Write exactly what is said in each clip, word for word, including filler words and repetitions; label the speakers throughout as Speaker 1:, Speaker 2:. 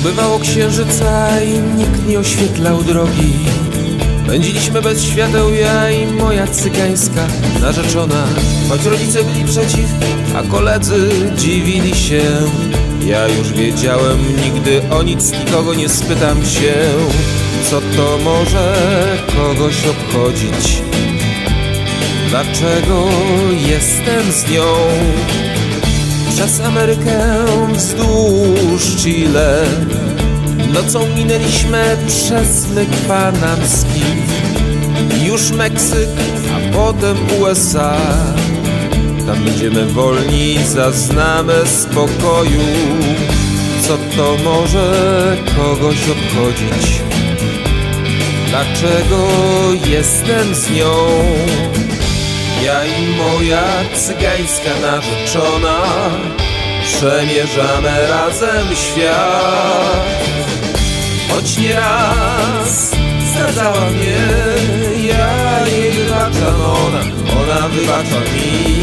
Speaker 1: Ubywało księżyca i nikt nie oświetlał drogi. Pędziliśmy bez świateł, ja i moja cygańska narzeczona. Choć rodzice byli przeciw, a koledzy dziwili się, ja już wiedziałem, nigdy o nic nikogo nie spytam się. Co to może kogoś obchodzić? Dlaczego jestem z nią? Przez Amerykę wzdłuż Chile nocą minęliśmy przez myk panamski, już Meksyk, a potem U S A. Tam będziemy wolni, zaznamy spokoju. Co to może kogoś obchodzić? Dlaczego jestem z nią? Ja i moja cygańska narzeczona przemierzamy razem świat. Choć nieraz zdradzała mnie, ja jej wybaczam, ona, ona wybacza mi.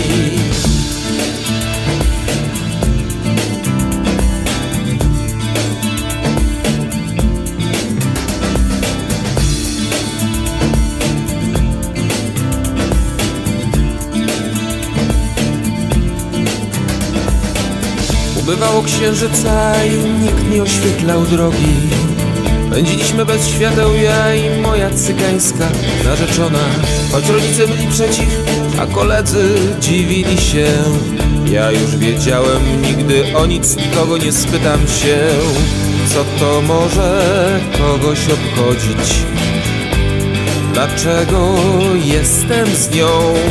Speaker 1: Ubywało księżyca i nikt nie oświetlał drogi. Pędziliśmy bez świateł, ja i moja cygańska narzeczona. Choć rodzice byli przeciw, a koledzy dziwili się, ja już wiedziałem, nigdy o nic nikogo nie spytam się. Co to może kogoś obchodzić? Dlaczego jestem z nią?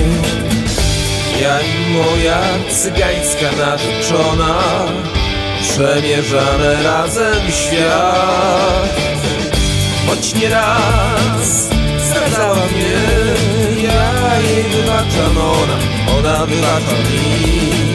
Speaker 1: Ja i moja cygańska narzeczona przemierzamy razem świat. Choć nieraz zdradzała mnie, ja jej wybaczam, ona, ona wybacza mi.